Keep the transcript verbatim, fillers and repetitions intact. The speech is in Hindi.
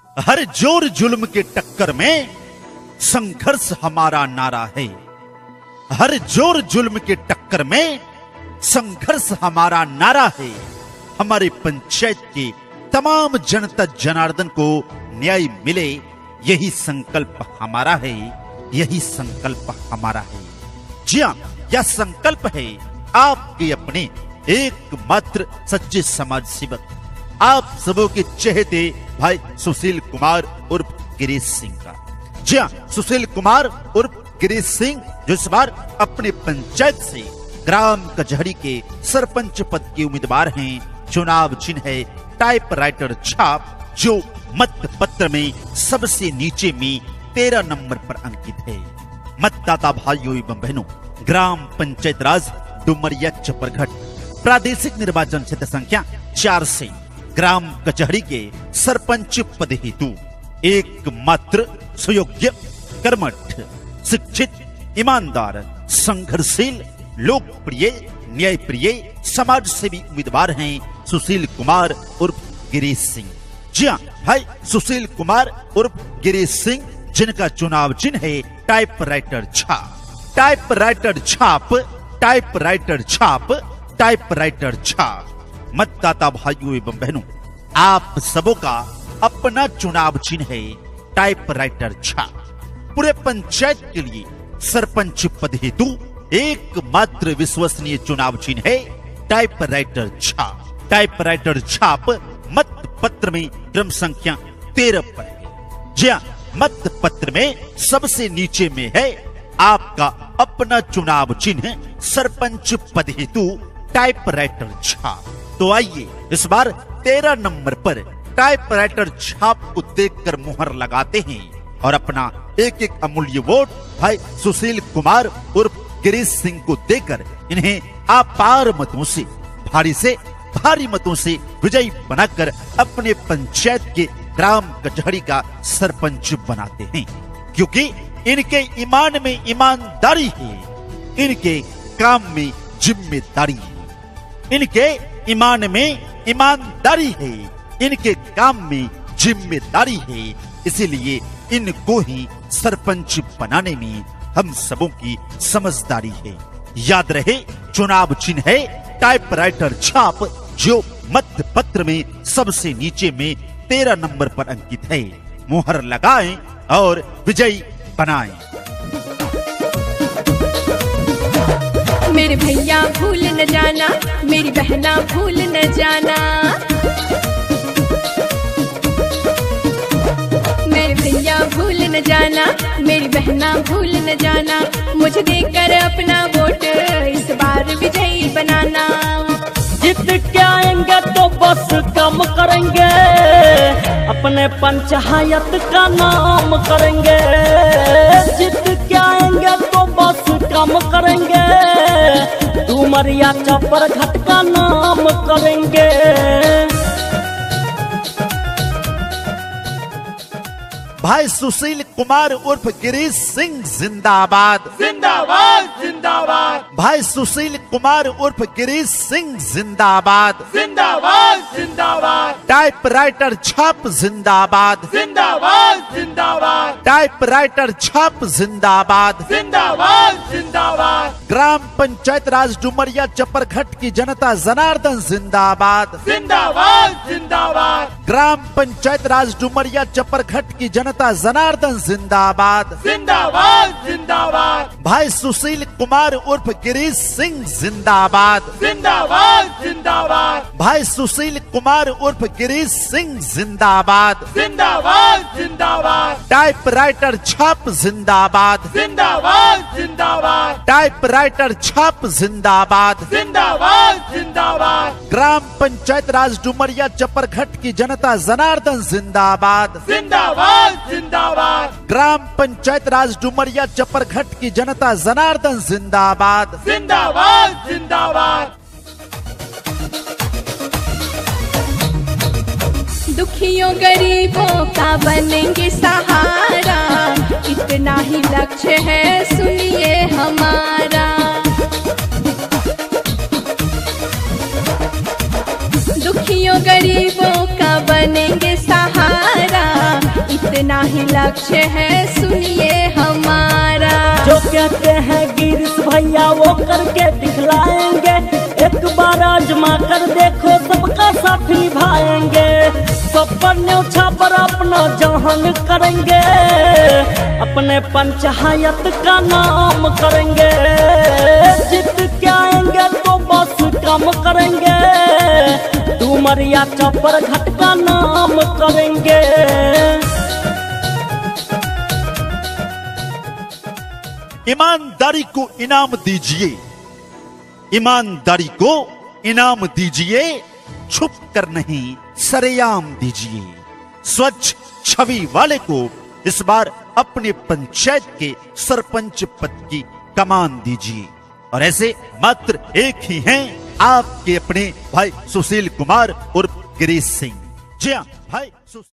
हर जोर जुल्म के टक्कर में संघर्ष हमारा नारा है। हर जोर जुल्म के टक्कर में संघर्ष हमारा नारा है। हमारे पंचायत के तमाम जनता जनार्दन को न्याय मिले, यही संकल्प हमारा है। यही संकल्प हमारा है। जी हाँ, यह संकल्प है आपके अपने एकमात्र सच्चे समाज सेवक, आप सबों के चहेते भाई सुशील कुमार उर्फ गिरीश सिंह का। जी हाँ, सुशील कुमार उर्फ गिरीश सिंह जो इस बार अपने पंचायत से ग्राम कचहरी के सरपंच पद के उम्मीदवार हैं। चुनाव चिन्ह है टाइपराइटर छाप, जो मत पत्र में सबसे नीचे में तेरह नंबर पर अंकित है। मतदाता भाइयों एवं बहनों, ग्राम पंचायत राज डुमरिया चपरघट प्रादेशिक निर्वाचन क्षेत्र संख्या चार से ग्राम कचहरी के सरपंच पद हेतु एक मात्र सुयोग्य, कर्मठ, शिक्षित, ईमानदार, संघर्षशील, लोकप्रिय, न्यायप्रिय, समाज सेवी उम्मीदवार हैं सुशील कुमार उर्फ गिरीश सिंह। जी हाँ भाई, सुशील कुमार उर्फ गिरीश सिंह, जिनका चुनाव चिन्ह है टाइपराइटर छाप। टाइपराइटर छाप, टाइपराइटर छाप, टाइपराइटर छाप। मतदाता भाइयों एवं बहनों, आप सबों का अपना चुनाव चिन्ह है टाइपराइटर छाप। पूरे पंचायत के लिए सरपंच पद हेतु एकमात्र विश्वसनीय चुनाव चिन्ह है टाइपराइटर छाप। टाइपराइटर छाप मत पत्र में क्रम संख्या तेरह पर है। जी हाँ, मत पत्र में सबसे नीचे में है आपका अपना चुनाव चिन्ह सरपंच पद हेतु टाइपराइटर छाप। तो आइए इस बार तेरह नंबर पर टाइपराइटर छाप को देखकर मुहर लगाते हैं और अपना एक एक अमूल्य वोट भाई सुशील कुमार उर्फ गिरीश सिंह को देकर इन्हें अपार मतों से, भारी से भारी मतों से विजयी बनाकर अपने पंचायत के ग्राम कचहरी का सरपंच बनाते हैं। क्योंकि इनके ईमान में ईमानदारी है, इनके काम में जिम्मेदारी है। इनके ईमान में ईमानदारी है, इनके काम में जिम्मेदारी है। इसीलिए इनको ही सरपंच बनाने में हम सबों की समझदारी है। याद रहे, चुनाव चिन्ह है टाइपराइटर छाप, जो मत पत्र में सबसे नीचे में तेरह नंबर पर अंकित है। मुहर लगाएं और विजयी बनाएं। मेरे भैया भूल न जाना, मेरी बहना भूल न जाना। मेरे भैया भूल न जाना, मेरी बहना भूल न जाना। मुझे देकर अपना वोट इस बार विजयी बनाना। जीत के आएंगे तो बस काम करेंगे, अपने पंचायत का नाम करेंगे। जीत के आएंगे तो बस काम करेंगे, डुमरिया चपरघट का नाम करेंगे। भाई सुशील कुमार उर्फ गिरीश सिंह जिंदाबाद, जिंदाबाद जिंदाबाद। भाई सुशील कुमार उर्फ गिरीश सिंह जिंदाबाद, जिंदाबाद जिंदाबाद। टाइपराइटर छाप जिंदाबाद, जिंदाबाद जिंदाबाद। टाइपराइटर छाप जिंदाबाद, जिंदाबाद जिंदाबाद। ग्राम पंचायत राज डुमरिया चपरघट की जनता जनार्दन जिंदाबाद, जिंदाबाद जिंदाबाद। ग्राम पंचायत राज डुमरिया चपरघट की जनता जनार्दन जिंदाबाद, जिंदाबाद जिंदाबाद। भाई सुशील कुमार उर्फ गिरीश सिंह जिंदाबाद, जिंदाबाद जिंदाबाद। भाई सुशील कुमार उर्फ गिरीश सिंह जिंदाबाद, जिंदाबाद जिंदाबाद। टाइपराइटर छाप जिंदाबाद, जिंदाबाद जिंदाबाद। टाइपराइटर छाप जिंदाबाद, जिंदाबाद जिंदाबाद। ग्राम पंचायत राज डुमरिया चपरघट की जनता जनार्दन जिंदाबाद, जिंदाबाद जिंदाबाद। ग्राम पंचायत राज डुमरिया चपरघट की जनता जनार्दन जिंदाबाद, जिंदाबाद जिंदाबाद। दुखियों गरीबों का बनेंगे सहारा, इतना ही लक्ष्य है सुनिए हमारा। दुखियों गरीबों का बनेंगे सहारा, इतना ही लक्ष्य है सुनिए हमारा। जो कहते हैं गिरीश भैया वो करके दिखलाएंगे, एक बार आजमा कर देखो सबका साथ निभाएंगे। सब पर न्योछा पर अपना जहान करेंगे, अपने पंचायत का नाम करेंगे। जीत के आएंगे तो बस काम करेंगे, डुमरिया चौपर घाट का नाम करेंगे। ईमानदारी को इनाम दीजिए, ईमानदारी को इनाम दीजिए, छुप कर नहीं सरेआम दीजिए। स्वच्छ छवि वाले को इस बार अपने पंचायत के सरपंच पद की कमान दीजिए। और ऐसे मात्र एक ही हैं आपके अपने भाई सुशील कुमार और गिरीश सिंह। जी हाँ भाई।